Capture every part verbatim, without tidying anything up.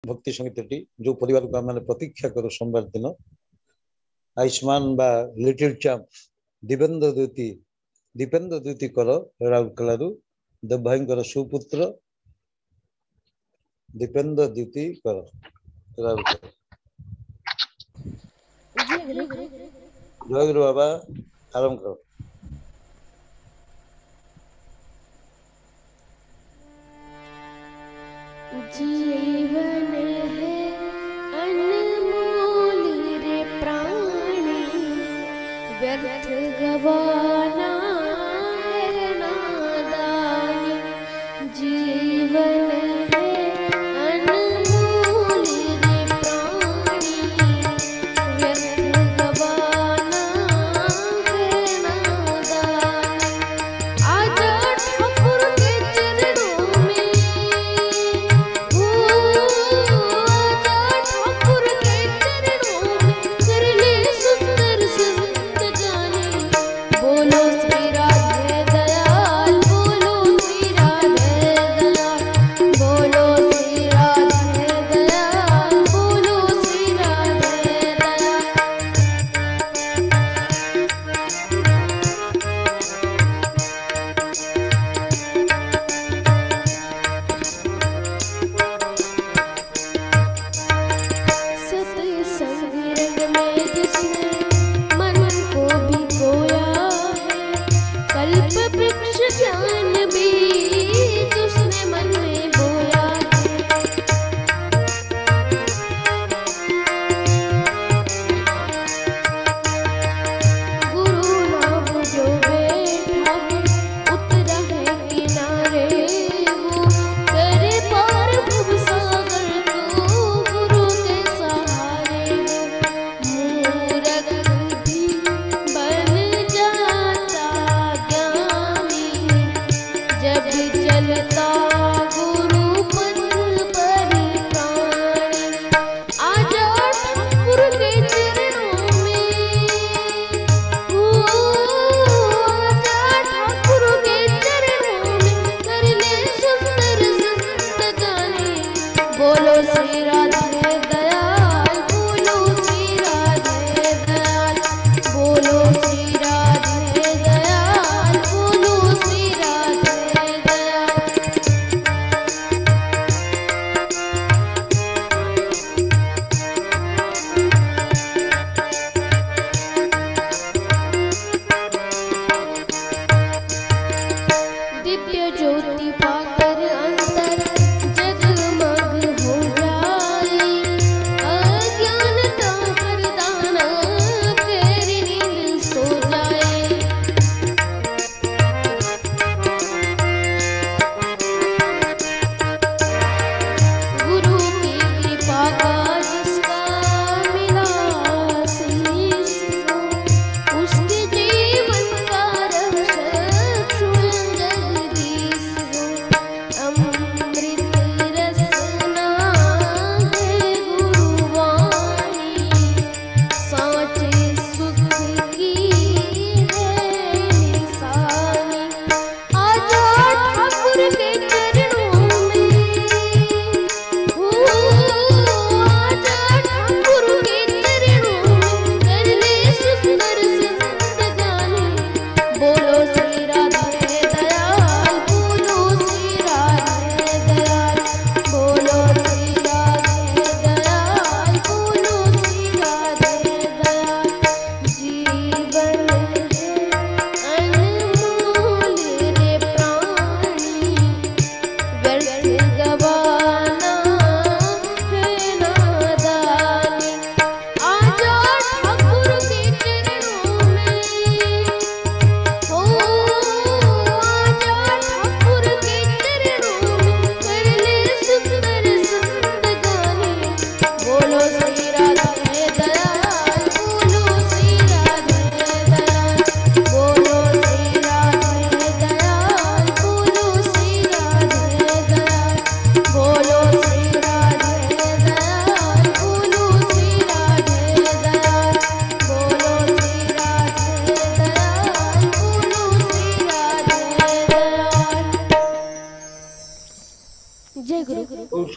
भक्ति संगीत जो परिवार को आम प्रतीक्षा करूँ सोमवार दिन आयुष्मान बा लिटिल चैंप दीपेन्द्र द्विती दीपेन्द्र द्विती कर राउरकेला देव भाई सुपुत्र दीपेन्द्र द्विती कर राउरकेला। जय गुरु बाबा आरंभ करो। जीवन है अनमोल रे प्राणी व्यर्थ गवाना है नादानी। जीवन है अनमोल रे प्राणी व्यर्थ गवाना है नादानी। आजा ठाकुर के चरणों में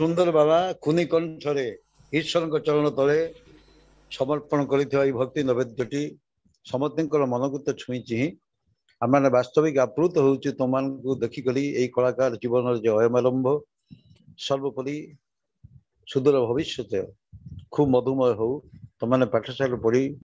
सुंदर बाबा खुनी कंठरे ईश्वर चरण तले समर्पण कर भक्ति नैवेद्यटी समस्त मन को तो छुईची आम मैंने वास्तविक आप्लुत हो तुम देखिक यही कलाकार जीवन जो अयमारंभ सर्वोपरि सुदूर भविष्य खूब मधुमय हो तुमने पाठशाला पढ़ी